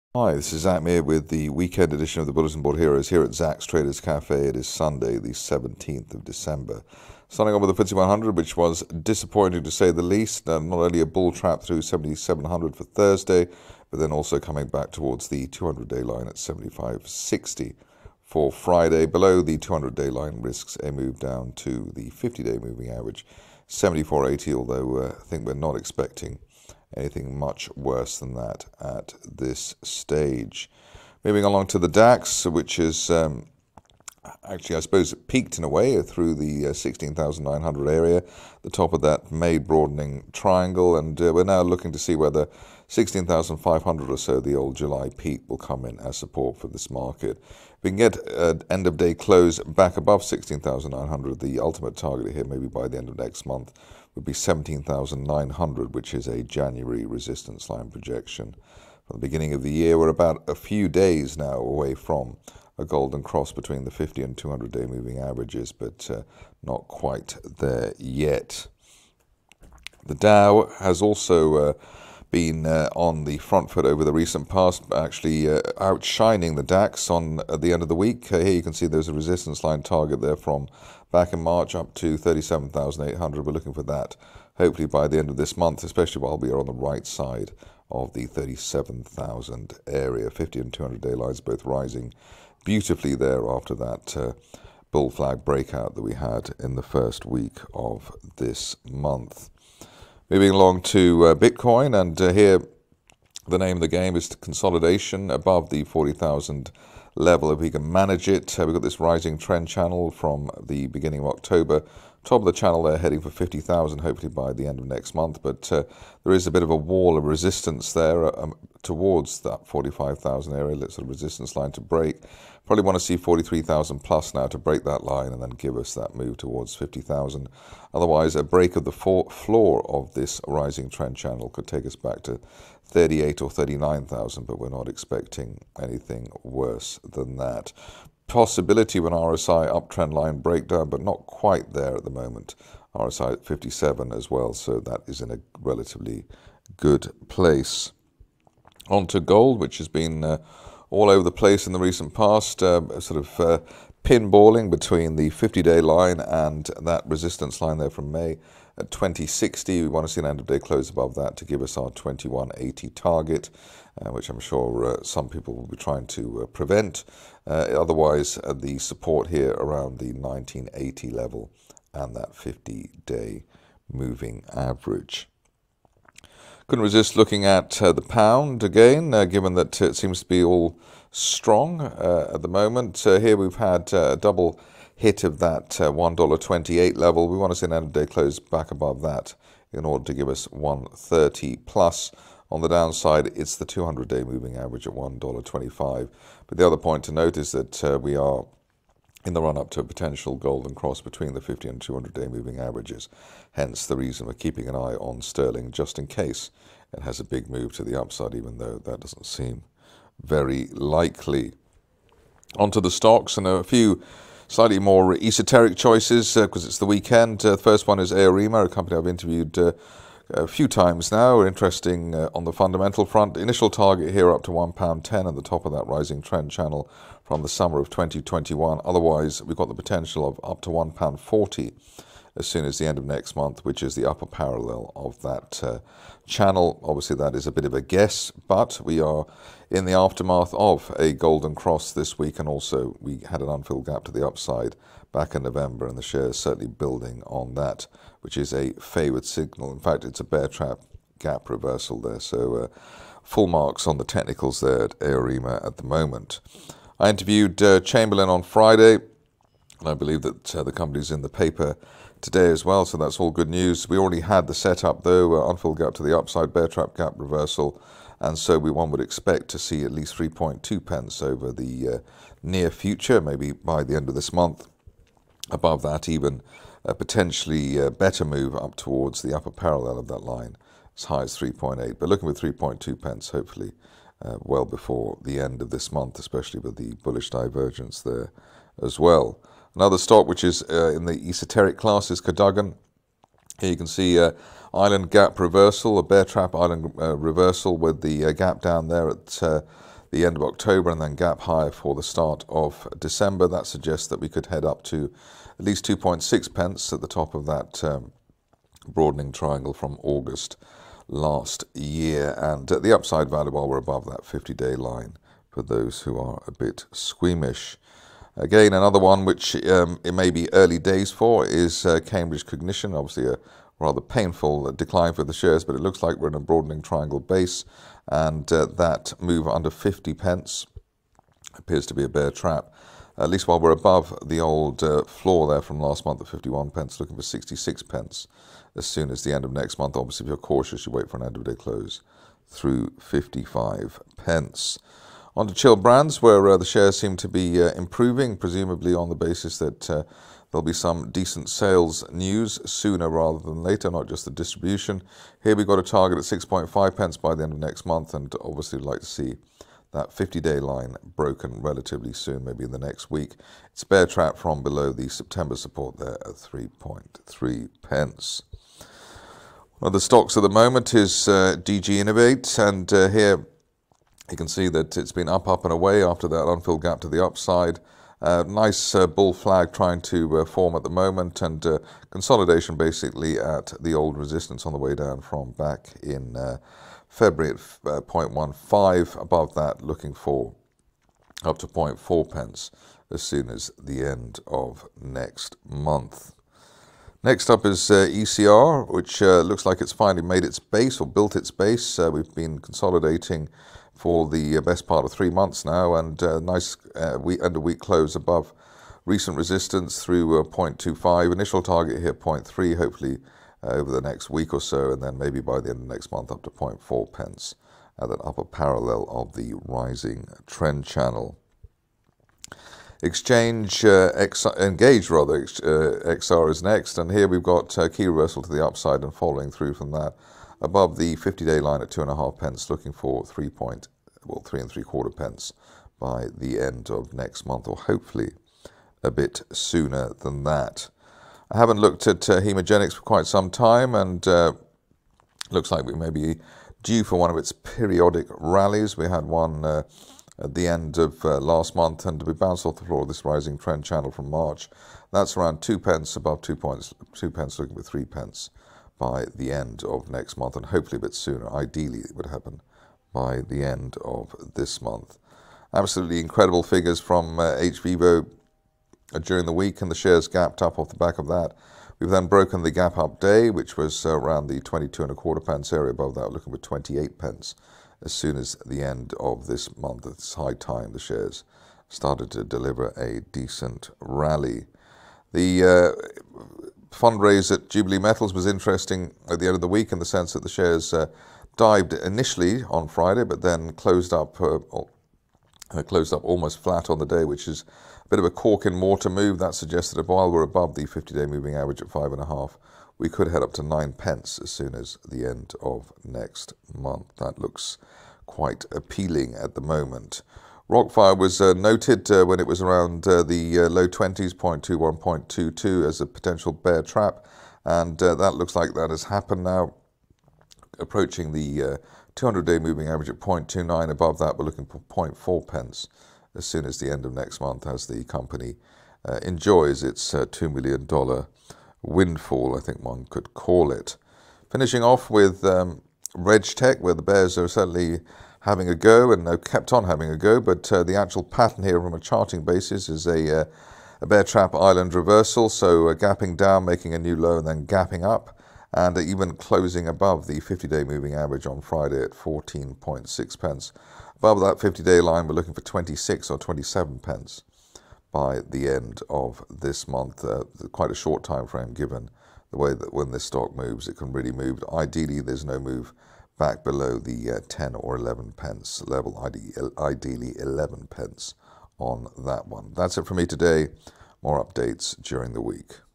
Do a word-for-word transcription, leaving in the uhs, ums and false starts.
Hi, this is Zach Meir with the weekend edition of the Bulletin Board Heroes here at Zach's Traders Cafe. It is Sunday, the seventeenth of December. Starting on with the F T S E one hundred, which was disappointing to say the least. Uh, not only a bull trap through seventy-seven hundred for Thursday, but then also coming back towards the two hundred day line at seventy-five sixty for Friday. Below the two hundred day line risks a move down to the fifty day moving average, seventy-four eighty, although uh, I think we're not expecting anything much worse than that at this stage. Moving along to the DAX, which is um, actually, I suppose, peaked in a way through the uh, sixteen thousand nine hundred area, the top of that May broadening triangle, and uh, we're now looking to see whether sixteen thousand five hundred or so, the old July peak, will come in as support for this market. If we can get an end of day close back above sixteen thousand nine hundred, the ultimate target here, maybe by the end of next month, would be seventeen thousand nine hundred, which is a January resistance line projection. From the beginning of the year, we're about a few days now away from a golden cross between the fifty and two hundred day moving averages, but uh, not quite there yet. The Dow has also uh, been uh, on the front foot over the recent past, actually uh, outshining the DAX on at the end of the week. Uh, here you can see there's a resistance line target there from back in March up to thirty-seven thousand eight hundred. We're looking for that hopefully by the end of this month, especially while we are on the right side of the thirty-seven thousand area. fifty and two hundred day lines both rising beautifully there after that uh, bull flag breakout that we had in the first week of this month. Moving along to uh, Bitcoin, and uh, here the name of the game is consolidation above the forty thousand level. If we can manage it, uh, we've got this rising trend channel from the beginning of October. Top of the channel there heading for fifty thousand, hopefully by the end of next month. But uh, there is a bit of a wall of resistance there um, towards that forty-five thousand area. Let's sort of resistance line to break. Probably want to see forty-three thousand plus now to break that line and then give us that move towards fifty thousand. Otherwise, a break of the floor of this rising trend channel could take us back to thirty-eight or thirty-nine thousand, but we're not expecting anything worse than that. Possibility of an R S I uptrend line breakdown, but not quite there at the moment. R S I at fifty-seven as well, so that is in a relatively good place. On to gold, which has been uh, all over the place in the recent past, uh, sort of uh, pinballing between the fifty day line and that resistance line there from May at twenty sixty. We want to see an end of day close above that to give us our twenty-one eighty target, uh, which I'm sure uh, some people will be trying to uh, prevent. Uh, otherwise, uh, the support here around the nineteen eighty level and that fifty day moving average. Couldn't resist looking at uh, the pound again, uh, given that it seems to be all strong uh, at the moment. Uh, here we've had uh, a double hit of that uh, one dollar twenty-eight level. We want to see an end of day close back above that in order to give us one thirty plus. On the downside, it's the two hundred day moving average at one dollar twenty-five. But the other point to note is that uh, we are in the run-up to a potential golden cross between the fifty and two hundred day moving averages. Hence the reason we're keeping an eye on sterling just in case it has a big move to the upside, even though that doesn't seem very likely. Onto the stocks, and a few slightly more esoteric choices because uh, it's the weekend. Uh, the first one is Aorema, a company I've interviewed uh, a few times now. Interesting uh, on the fundamental front. Initial target here up to one pound ten at the top of that rising trend channel from the summer of twenty twenty-one. Otherwise, we've got the potential of up to one pound forty as soon as the end of next month, which is the upper parallel of that uh, channel. Obviously, that is a bit of a guess, but we are in the aftermath of a golden cross this week, and also we had an unfilled gap to the upside back in November, and the shares certainly building on that, which is a favoured signal. In fact, it's a bear trap gap reversal there, so uh, full marks on the technicals there at Aorema at the moment. I interviewed uh, Chamberlain on Friday, and I believe that uh, the company's in the paper today as well, so that's all good news. We already had the setup though, uh, unfilled gap to the upside, bear trap gap reversal, and so we one would expect to see at least three point two pence over the uh, near future, maybe by the end of this month. Above that, even a potentially uh, better move up towards the upper parallel of that line, as high as three point eight, but looking with three point two pence hopefully uh, well before the end of this month, especially with the bullish divergence there as well. Another stock which is uh, in the esoteric class is Cadogan. Here you can see uh, island gap reversal, a bear trap island uh, reversal with the uh, gap down there at uh, the end of October and then gap higher for the start of December. That suggests that we could head up to at least two point six pence at the top of that um, broadening triangle from August last year. And uh, the upside value, while we're above that fifty-day line for those who are a bit squeamish. Again, another one which um, it may be early days for is uh, Cambridge Cognition. Obviously a rather painful decline for the shares, but it looks like we're in a broadening triangle base, and uh, that move under fifty pence appears to be a bear trap. At least while we're above the old uh, floor there from last month at fifty-one pence, looking for sixty-six pence as soon as the end of next month. Obviously, if you're cautious, you wait for an end of day close through fifty-five pence. On to Chill Brands, where uh, the shares seem to be uh, improving, presumably on the basis that uh, there'll be some decent sales news sooner rather than later, not just the distribution. Here we've got a target at six point five pence by the end of next month, and obviously we'd like to see that fifty-day line broken relatively soon, maybe in the next week. It's a bear trap from below the September support there at three point three pence. One of the stocks at the moment is uh, D G Innovate, and uh, here you can see that it's been up, up and away after that unfilled gap to the upside. Uh, nice uh, bull flag trying to uh, form at the moment, and uh, consolidation basically at the old resistance on the way down from back in uh, February at uh, zero point one five. Above that, looking for up to zero point four pence as soon as the end of next month. Next up is uh, E C R, which uh, looks like it's finally made its base or built its base. Uh, we've been consolidating for the best part of three months now, and uh, nice uh, week, end of week close above recent resistance through uh, zero point two five. Initial target here zero point three, hopefully uh, over the next week or so, and then maybe by the end of next month up to zero point four pence at that upper parallel of the rising trend channel. Exchange, uh, X, Engage rather, uh, X R is next, and here we've got uh, key reversal to the upside and following through from that above the fifty-day line at two and a half pence, looking for three point, well, three and three quarter pence by the end of next month, or hopefully a bit sooner than that. I haven't looked at uh, Hemogenics for quite some time, and uh, looks like we may be due for one of its periodic rallies. We had one uh, at the end of uh, last month, and we bounced off the floor of this rising trend channel from March. That's around two pence, above two points, two pence, looking for three pence by the end of next month, and hopefully a bit sooner. Ideally, it would happen by the end of this month. Absolutely incredible figures from uh, hVivo uh, during the week, and the shares gapped up off the back of that. We've then broken the gap up day, which was uh, around the twenty-two and a quarter pence area. Above that, looking for twenty-eight pence as soon as the end of this month. It's high time the shares started to deliver a decent rally. The uh, fundraise at Jubilee Metals was interesting at the end of the week, in the sense that the shares uh, dived initially on Friday, but then closed up uh, uh, closed up almost flat on the day, which is a bit of a cork in mortar move. That suggested that while we're above the fifty-day moving average at five and a half, we could head up to nine pence as soon as the end of next month. That looks quite appealing at the moment. Rockfire was uh, noted uh, when it was around uh, the uh, low twenties, zero point two one, zero point two two, as a potential bear trap, and uh, that looks like that has happened now, approaching the uh, two hundred day moving average at zero point two nine. Above that, we're looking for zero point four pence as soon as the end of next month, as the company uh, enjoys its uh, two million dollar windfall, I think one could call it. Finishing off with um, RegTech, where the bears are certainly having a go, and uh, kept on having a go, but uh, the actual pattern here from a charting basis is a, uh, a bear trap island reversal, so uh, gapping down, making a new low, and then gapping up, and uh, even closing above the fifty-day moving average on Friday at fourteen point six pence. Above that fifty-day line, we're looking for twenty-six or twenty-seven pence by the end of this month. Uh, quite a short time frame, given the way that when this stock moves, it can really move. Ideally, there's no move back below the uh, ten or eleven pence level, ideally eleven pence on that one. That's it for me today. More updates during the week.